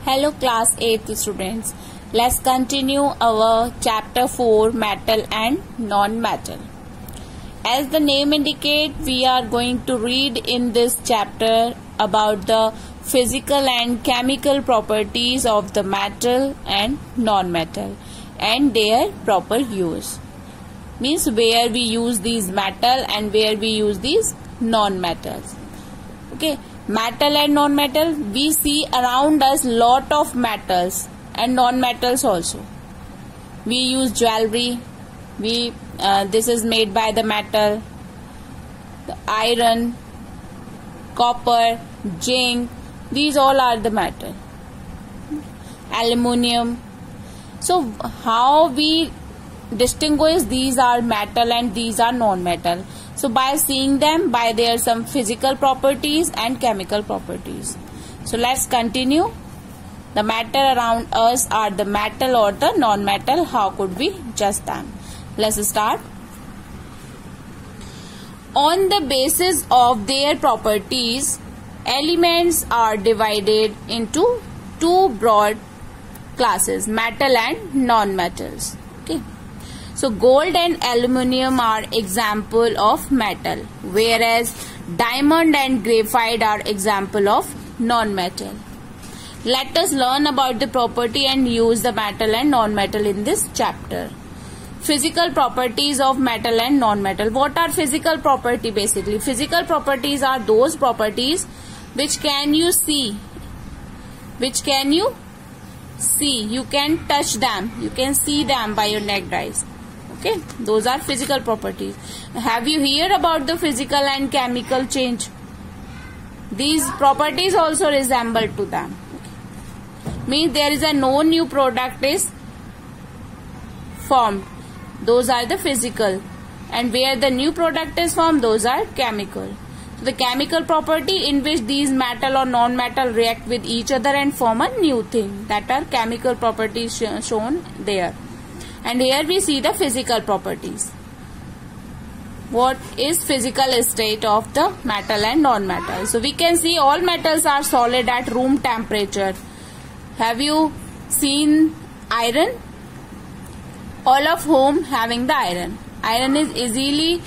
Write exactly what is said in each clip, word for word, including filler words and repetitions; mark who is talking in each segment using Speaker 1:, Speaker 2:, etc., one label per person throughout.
Speaker 1: Hello class eighth students. Let's continue our chapter four, metal and non-metal. As the name indicates, we are going to read in this chapter about the physical and chemical properties of the metal and non-metal and their proper use. Means where we use these metal and where we use these non-metals. Okay. Metal and non-metal, we see around us lot of metals and non-metals also. We use jewelry. We uh, this is made by the metal. The iron, copper, zinc. These all are the metal. Aluminium. So how we distinguish these are metal and these are non-metal? So by seeing them by their some physical properties and chemical properties. So let's continue. The matter around us are the metal or the non-metal. How could we judge them? Let's start. On the basis of their properties, elements are divided into two broad classes, metal and non-metals. Okay. So gold and aluminium are example of metal, whereas diamond and graphite are example of non-metal. Let us learn about the property and use the metal and non-metal in this chapter. Physical properties of metal and non-metal. What are physical property basically? Physical properties are those properties which can you see, which can you see, you can touch them, you can see them by your naked eyes. Okay, those are physical properties. Have you heard about the physical and chemical change? These properties also resemble to them. Okay. Means there is a no new product is formed. Those are the physical. And where the new product is formed, those are chemical. So the chemical property in which these metal or non-metal react with each other and form a new thing. That are chemical properties sh shown there. And here we see the physical properties. What is physical state of the metal and non-metal? So we can see all metals are solid at room temperature. Have you seen iron? All of whom having the iron. Iron is easily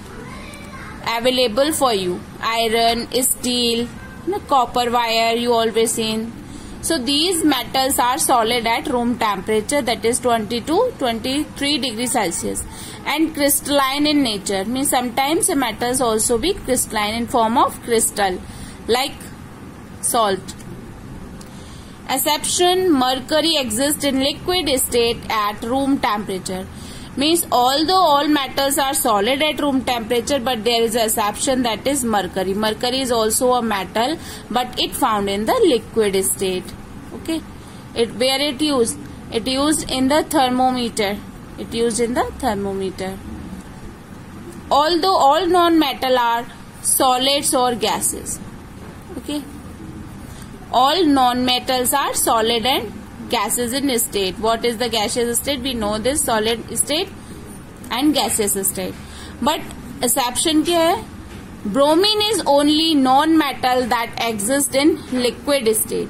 Speaker 1: available for you. Iron, steel, copper wire you always seen. So these metals are solid at room temperature, that is twenty-two to twenty-three degrees Celsius, and crystalline in nature. Means sometimes the metals also be crystalline in form of crystal like salt. Exception: mercury exists in liquid state at room temperature. Means although all metals are solid at room temperature, but there is an exception, that is mercury. Mercury is also a metal, but it found in the liquid state. Okay, it where it used? It used in the thermometer. It used in the thermometer. Although all non-metal are solids or gases. Okay, all non-metals are solid and gases in state. What is the gaseous state? We know this, solid state and gaseous state. But exception kya hai? Bromine is only non-metal that exists in liquid state.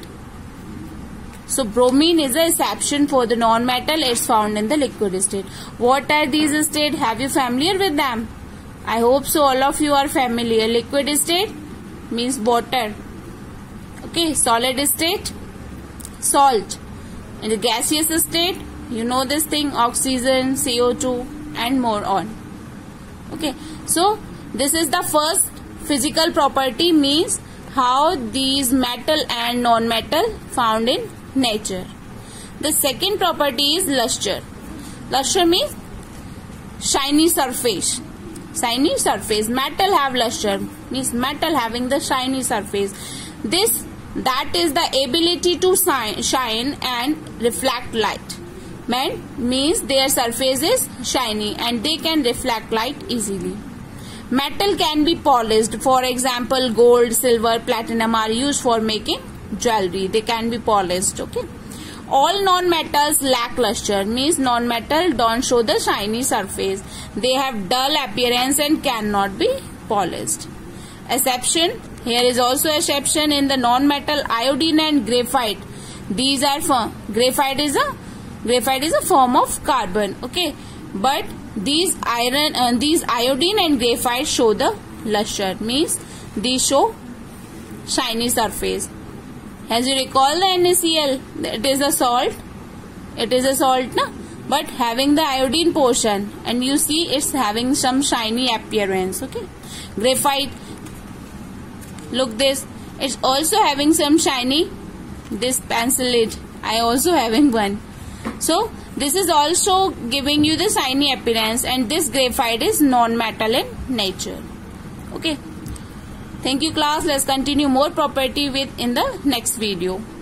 Speaker 1: So bromine is a exception for the non-metal. It's found in the liquid state. What are these states? Have you familiar with them? I hope so. All of you are familiar. Liquid state means water. Okay, solid state, salt. In the gaseous state, you know this thing, oxygen, C O two and more on. Okay, so this is the first physical property, means how these metal and non-metal found in nature. The second property is luster. Luster means shiny surface. Shiny surface. Metal have luster, means metal having the shiny surface. This That is the ability to shine and reflect light. Man means their surface is shiny and they can reflect light easily. Metal can be polished. For example, gold, silver, platinum are used for making jewelry. They can be polished. Okay. All non-metals lack luster. Means non-metal don't show the shiny surface. They have dull appearance and cannot be polished. Exception: here is also exception in the non-metal iodine and graphite These are form. Graphite is a graphite is a form of carbon. Okay, but these iron, uh, these iodine and graphite show the luster. Means these show shiny surface. As you recall the NaCl, it is a salt. It is a salt, na? But having the iodine portion, and you see it's having some shiny appearance. Okay, graphite. Look this. It's also having some shiny. This pencil lid, I also having one. So this is also giving you the shiny appearance, and this graphite is non-metal in nature. Okay. Thank you class. Let's continue more property with in the next video.